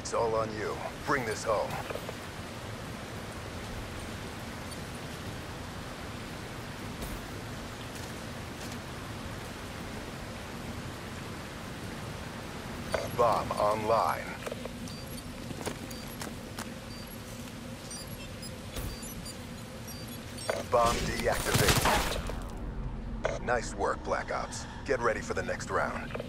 It's all on you. Bring this home. Bomb online. Bomb deactivated. Nice work, Black Ops. Get ready for the next round.